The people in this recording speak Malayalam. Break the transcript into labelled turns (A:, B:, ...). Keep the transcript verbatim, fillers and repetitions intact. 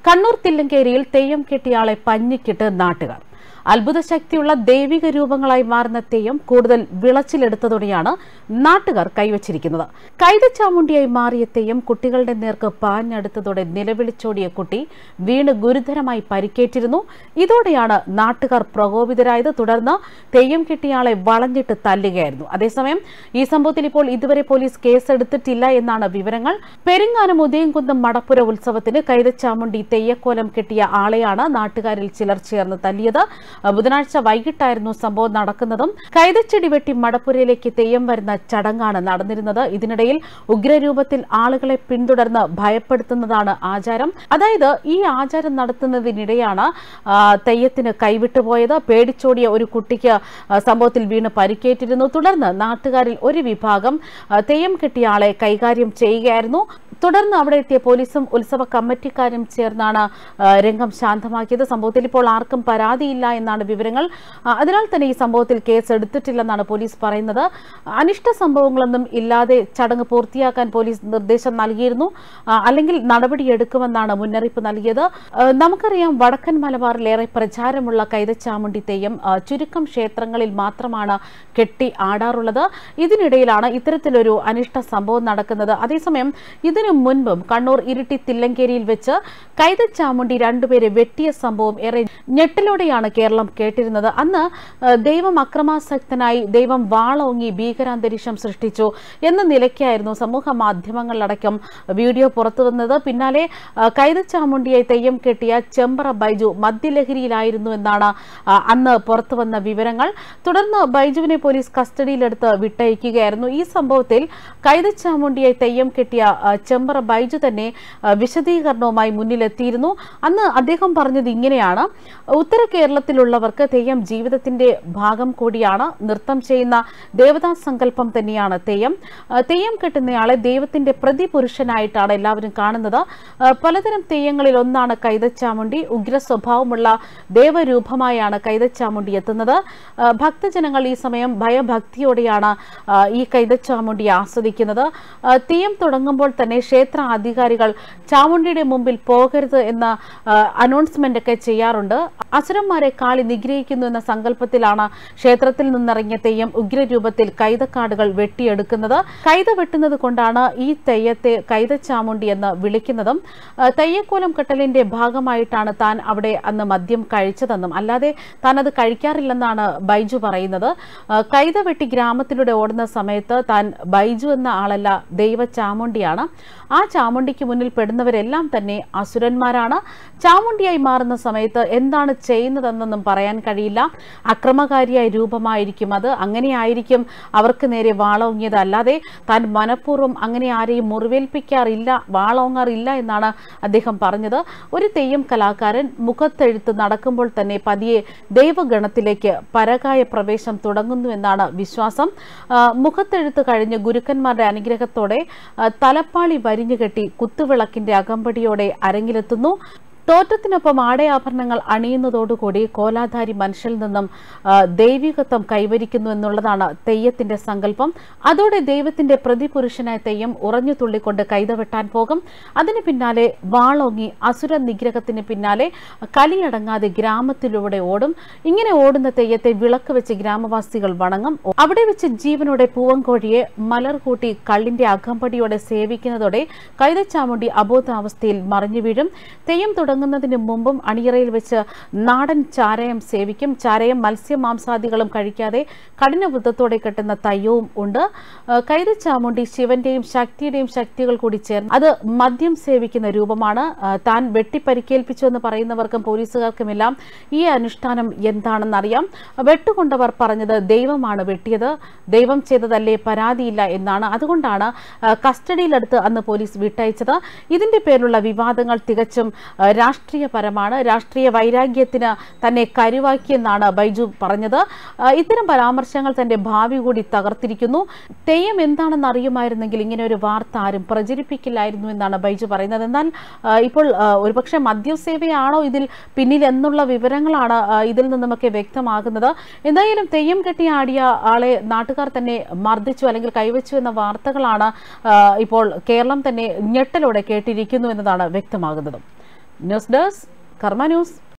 A: കണ്ണൂർ തില്ലങ്കേരിയിൽ തെയ്യം കെട്ടിയാളെ പഞ്ഞിക്കിട്ട് നാട്ടുകാർ. അത്ഭുത ശക്തിയുള്ള ദൈവിക രൂപങ്ങളായി മാറുന്ന തെയ്യം കൂടുതൽ വിളച്ചിലെടുത്തതോടെയാണ് നാട്ടുകാർ കൈവച്ചിരിക്കുന്നത്. കൈതച്ചാമുണ്ടിയായി മാറിയ തെയ്യം കുട്ടികളുടെ നേർക്ക് പാഞ്ഞടുത്തതോടെ നിലവിളിച്ചോടിയ കുട്ടി വീണ് ഗുരുതരമായി പരിക്കേറ്റിരുന്നു. ഇതോടെയാണ് നാട്ടുകാർ പ്രകോപിതരായത്. തുടർന്ന് തെയ്യം കെട്ടിയാളെ വളഞ്ഞിട്ട് തല്ലുകയായിരുന്നു. അതേസമയം ഈ സംഭവത്തിൽ ഇപ്പോൾ ഇതുവരെ പോലീസ് കേസെടുത്തിട്ടില്ല എന്നാണ് വിവരങ്ങൾ. പെരിങ്ങാനം ഉദയംകുന്നം മടപ്പുര ഉത്സവത്തിന് കൈതച്ചാമുണ്ടി തെയ്യക്കോലം കെട്ടിയ ആളെയാണ് നാട്ടുകാരിൽ ചിലർ ചേർന്ന് തല്ലിയത്. ബുധനാഴ്ച വൈകിട്ടായിരുന്നു സംഭവം നടക്കുന്നതും. കൈതച്ചെടി വെട്ടി മടപ്പുരയിലേക്ക് തെയ്യം വരുന്ന ചടങ്ങാണ് നടന്നിരുന്നത്. ഇതിനിടയിൽ ഉഗ്രരൂപത്തിൽ ആളുകളെ പിന്തുടർന്ന് ഭയപ്പെടുത്തുന്നതാണ് ആചാരം. അതായത് ഈ ആചാരം നടത്തുന്നതിനിടെയാണ് തെയ്യത്തിന് കൈവിട്ടുപോയത്. പേടിച്ചോടിയ ഒരു കുട്ടിക്ക് സംഭവത്തിൽ വീണ് പരിക്കേറ്റിരുന്നു. തുടർന്ന് നാട്ടുകാരിൽ ഒരു വിഭാഗം തെയ്യം കെട്ടിയ ആളെ കൈകാര്യം ചെയ്യുകയായിരുന്നു. തുടർന്ന് അവിടെ എത്തിയ പോലീസും ഉത്സവ കമ്മിറ്റിക്കാരും ചേർന്നാണ് രംഗം ശാന്തമാക്കിയത്. സംഭവത്തിൽ ഇപ്പോൾ ആർക്കും പരാതിയില്ല എന്നാണ് വിവരങ്ങൾ. അതിനാൽ തന്നെ ഈ സംഭവത്തിൽ കേസ് എടുത്തിട്ടില്ലെന്നാണ് പോലീസ് പറയുന്നത്. അനിഷ്ട സംഭവങ്ങളൊന്നും ഇല്ലാതെ ചടങ്ങ് പൂർത്തിയാക്കാൻ പോലീസ് നിർദ്ദേശം നൽകിയിരുന്നു. അല്ലെങ്കിൽ നടപടിയെടുക്കുമെന്നാണ് മുന്നറിയിപ്പ് നൽകിയത്. നമുക്കറിയാം, വടക്കൻ മലബാറിലേറെ പ്രചാരമുള്ള കൈതച്ചാമുണ്ടി തെയ്യം ചുരുക്കം ക്ഷേത്രങ്ങളിൽ മാത്രമാണ് കെട്ടി ആടാറുള്ളത്. ഇതിനിടയിലാണ് ഇത്തരത്തിലൊരു അനിഷ്ട സംഭവം നടക്കുന്നത്. അതേസമയം ഇതിനു മുൻപും കണ്ണൂർ ഇരിട്ടി തില്ലങ്കേരിയിൽ വെച്ച് കൈതച്ചാമുണ്ടി രണ്ടുപേരെ വെട്ടിയ സംഭവം ഏറെ ഞെട്ടലോടെയാണ് കേരളം കേട്ടിരുന്നത്. അന്ന് ദൈവം അക്രമാസക്തനായി ദൈവം വാളോങ്ങി ഭീകരാന്തരീക്ഷം സൃഷ്ടിച്ചു എന്ന നിലയ്ക്കായിരുന്നു സമൂഹ മാധ്യമങ്ങളിലടക്കം വീഡിയോ പുറത്തുവന്നത്. പിന്നാലെ കൈതച്ചാമുണ്ടിയായി തെയ്യം കെട്ടിയ ചെമ്പറ ബൈജു മദ്യലഹരിയിലായിരുന്നു എന്നാണ് അന്ന് പുറത്തുവന്ന വിവരങ്ങൾ. തുടർന്ന് ബൈജുവിനെ പോലീസ് കസ്റ്റഡിയിലെടുത്ത് വിട്ടയക്കുകയായിരുന്നു. ഈ സംഭവത്തിൽ കൈതച്ചാമുണ്ടിയായി തെയ്യം കെട്ടിയ ചെമ്പറ ബൈജു തന്നെ വിശദീകരണവുമായി മുന്നിലെത്തിയിരുന്നു. അന്ന് അദ്ദേഹം പറഞ്ഞത് ഇങ്ങനെയാണ്: ഉത്തര കേരളത്തിലുള്ളവർക്ക് തെയ്യം ജീവിതത്തിന്റെ ഭാഗം കൂടിയാണ്. നൃത്തം ചെയ്യുന്ന ദേവതാ സങ്കല്പം തന്നെയാണ് തെയ്യം. തെയ്യം കെട്ടുന്നയാളെ ദൈവത്തിന്റെ പ്രതിപുരുഷനായിട്ടാണ് എല്ലാവരും കാണുന്നത്. പലതരം തെയ്യങ്ങളിൽ ഒന്നാണ് കൈതച്ചാമുണ്ടി. ഉഗ്ര സ്വഭാവമുള്ള ദേവരൂപമായാണ് കൈതച്ചാമുണ്ടി എത്തുന്നത്. ഭക്തജനങ്ങൾ ഈ സമയം ഭയഭക്തിയോടെയാണ് ഈ കൈതച്ചാമുണ്ടി ആസ്വദിക്കുന്നത്. തെയ്യം തുടങ്ങുമ്പോൾ തന്നെ ക്ഷേത്ര അധികാരികൾ ചാമുണ്ടിയുടെ മുമ്പിൽ പോകരുത് എന്ന അനൗൺസ്മെന്റ് ഒക്കെ ചെയ്യാറുണ്ട്. അസുരന്മാരെ കാളി നിഗ്രഹിക്കുന്നു എന്ന സങ്കല്പത്തിലാണ് ക്ഷേത്രത്തിൽ നിന്നിറങ്ങിയ തെയ്യം ഉഗ്രരൂപത്തിൽ കൈതക്കാടുകൾ വെട്ടിയെടുക്കുന്നത്. കൈത വെട്ടുന്നത് കൊണ്ടാണ് ഈ തെയ്യത്തെ കൈതച്ചാമുണ്ടി എന്ന് വിളിക്കുന്നതും. തെയ്യക്കോലം കെട്ടലിന്റെ ഭാഗമായിട്ടാണ് താൻ അവിടെ അന്ന് മദ്യം കഴിച്ചതെന്നും അല്ലാതെ താൻ അത് കഴിക്കാറില്ലെന്നാണ് ബൈജു പറയുന്നത്. കൈത വെട്ടി ഗ്രാമത്തിലൂടെ ഓടുന്ന സമയത്ത് താൻ ബൈജു എന്ന ആളല്ല, ദൈവ ചാമുണ്ടിയാണ്. ആ ചാമുണ്ടിക്ക് മുന്നിൽ പെടുന്നവരെല്ലാം തന്നെ അസുരന്മാരാണ്. ചാമുണ്ടിയായി മാറുന്ന സമയത്ത് എന്താണ് ചെയ്യുന്നതെന്നൊന്നും പറയാൻ കഴിയില്ല. അക്രമകാരിയായ രൂപമായിരിക്കും അത്. അങ്ങനെയായിരിക്കും അവർക്ക് നേരെ വാളോങ്ങിയത്. അല്ലാതെ താൻ മനഃപൂർവ്വം അങ്ങനെ ആരെയും മുറിവേൽപ്പിക്കാറില്ല, വാളോങ്ങാറില്ല എന്നാണ് അദ്ദേഹം പറഞ്ഞത്. ഒരു തെയ്യം കലാകാരൻ മുഖത്തെഴുത്ത് നടക്കുമ്പോൾ തന്നെ പതിയെ ദൈവഗണത്തിലേക്ക് പരകായ പ്രവേശം തുടങ്ങുന്നു എന്നാണ് വിശ്വാസം. മുഖത്തെഴുത്ത് കഴിഞ്ഞ് ഗുരുക്കന്മാരുടെ അനുഗ്രഹത്തോടെ തലപ്പാളി വരിഞ്ഞുകെട്ടി കുത്തുവിളക്കിന്റെ അകമ്പടിയോടെ അരങ്ങിലെത്തുന്നു. തോറ്റത്തിനൊപ്പം ആടയാഭരണങ്ങൾ അണിയുന്നതോടുകൂടി കോലാധാരി മനുഷ്യരിൽ നിന്നും ദൈവികത്വം കൈവരിക്കുന്നു എന്നുള്ളതാണ് തെയ്യത്തിന്റെ സങ്കല്പം. അതോടെ ദൈവത്തിന്റെ പ്രതിപുരുഷനായ തെയ്യം ഉറഞ്ഞു തുള്ളിക്കൊണ്ട് കൈതവെട്ടാൻ പോകും. അതിന് പിന്നാലെ വാളോങ്ങി അസുര നിഗ്രഹത്തിന് പിന്നാലെ കലിയടങ്ങാതെ ഗ്രാമത്തിലൂടെ ഓടും. ഇങ്ങനെ ഓടുന്ന തെയ്യത്തെ വിളക്ക് വെച്ച് ഗ്രാമവാസികൾ വണങ്ങും. അവിടെ വെച്ച് ജീവനോടെ പൂവൻകോഴിയെ മലർകൂട്ടി കള്ളിന്റെ അകമ്പടിയോടെ സേവിക്കുന്നതോടെ കൈതച്ചാമുണ്ടി അബോധാവസ്ഥയിൽ മറിഞ്ഞു വീഴും. തെയ്യം തുടങ്ങുന്നതിന് മുമ്പും അണിയറയിൽ വെച്ച് നാടൻ ചാരയം സേവിക്കും. ചാരയം മത്സ്യമാംസാദികളും കഴിക്കാതെ കഠിനവൃത്തത്തോടെ കെട്ടുന്ന തയ്യവും ഉണ്ട്. കൈതച്ചാമുണ്ടി ശിവന്റെയും ശക്തിയുടെയും ശക്തികൾ കൂടി ചേർന്ന് അത് മദ്യം സേവിക്കുന്ന രൂപമാണ്. താൻ വെട്ടിപ്പരിക്കേൽപ്പിച്ചു എന്ന് പറയുന്നവർക്കും പോലീസുകാർക്കുമെല്ലാം ഈ അനുഷ്ഠാനം എന്താണെന്നറിയാം. വെട്ടുകൊണ്ടവർ പറഞ്ഞത് ദൈവമാണ് വെട്ടിയത്, ദൈവം ചെയ്തതല്ലേ, പരാതിയില്ല എന്നാണ്. അതുകൊണ്ടാണ് കസ്റ്റഡിയിലെടുത്ത് അന്ന് പോലീസ് വിട്ടയച്ചത്. ഇതിന്റെ പേരിലുള്ള വിവാദങ്ങൾ തികച്ചും രാഷ്ട്രീയപരമാണ്. രാഷ്ട്രീയ വൈരാഗ്യത്തിന് തന്നെ കരുവാക്കിയെന്നാണ് ബൈജു പറഞ്ഞത്. ഇത്തരം പരാമർശങ്ങൾ തന്റെ ഭാവി കൂടി തകർത്തിരിക്കുന്നു. തെയ്യം എന്താണെന്ന് അറിയുമായിരുന്നെങ്കിൽ ഇങ്ങനെ ഒരു വാർത്ത ആരും പ്രചരിപ്പിക്കില്ലായിരുന്നു എന്നാണ് ബൈജു പറയുന്നത്. എന്നാൽ ഇപ്പോൾ ഒരുപക്ഷെ മദ്യസേവയാണോ ഇതിൽ പിന്നിൽ എന്നുള്ള വിവരങ്ങളാണ് ഇതിൽ നിന്നുമൊക്കെ വ്യക്തമാകുന്നത്. എന്തായാലും തെയ്യം കെട്ടി ആടിയ ആളെ നാട്ടുകാർ തന്നെ മർദ്ദിച്ചു അല്ലെങ്കിൽ കൈവച്ചു എന്ന വാർത്തകളാണ് ഇപ്പോൾ കേരളം തന്നെ ഞെട്ടലോടെ കേട്ടിരിക്കുന്നു എന്നതാണ് വ്യക്തമാകുന്നത്. News desk Karma news.